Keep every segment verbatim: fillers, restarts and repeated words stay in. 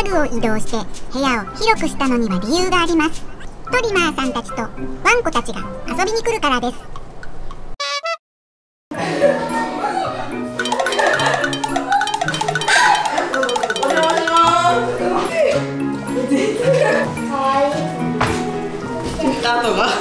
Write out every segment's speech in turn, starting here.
家具を移動して部屋を広くしたのには理由があります。トリマーさんたちとワンコたちが遊びに来るからです。 あとが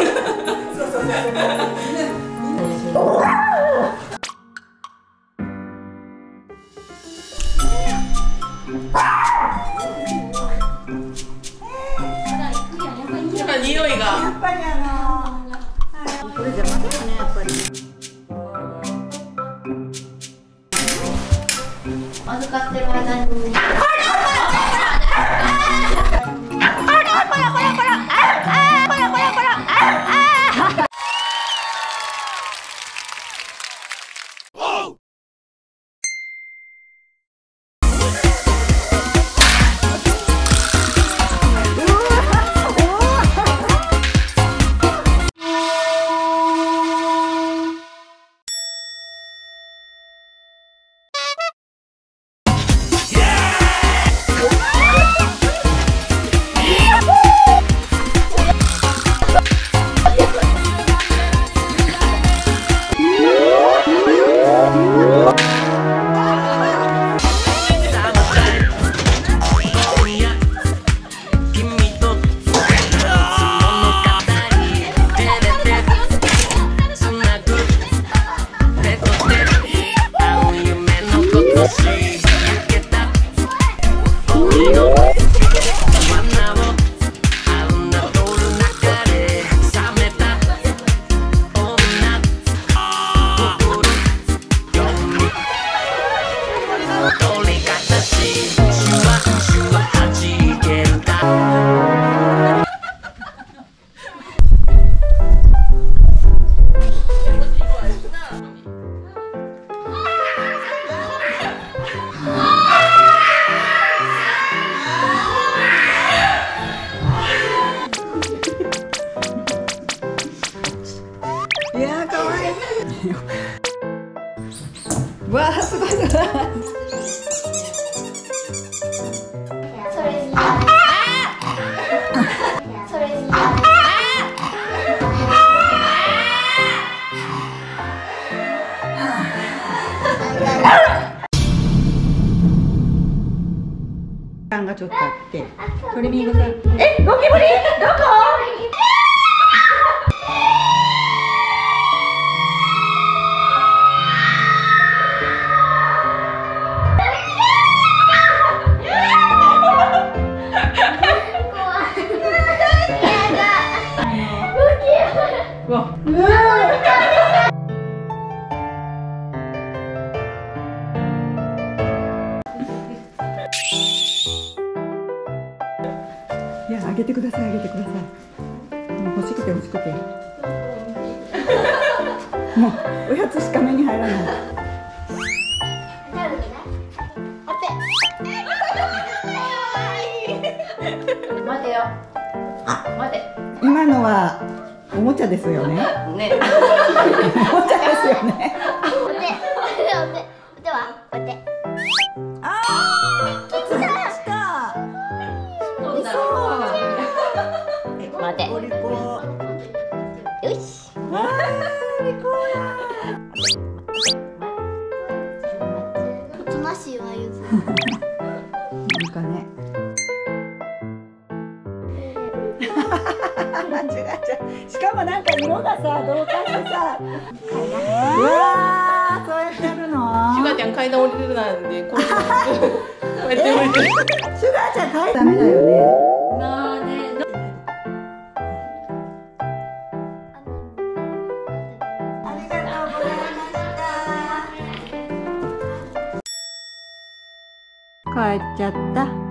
やっぱ匂いがやっぱりあのこれ邪魔だよねやっぱり。 預かってる間にわあすごいすごい。 それにそれに時間がちょっとあってトリミングさん、え、ゴキブリどこ？いや、あげてください、あげてください。もう欲しくて欲しくて。もうおやつしか目に入らない。 待てよ。待て。 今のはおもちゃですよね。 ね。 おもちゃですよね。 お手。お手。お手は。お手。 ああ、つきました。 待て。 お利口。 よし。 ああ、利口や。 おとなしいわゆず。 なんかね。間違えちゃう。しかもなんか色がさ、同化してさ。うわー、そうやってやるの。 シュガーちゃん階段降りれるなんで、こうやって降りてる。 シュガーちゃん階段ダメだよね。 なーね。 ありがとうございました。帰っちゃった。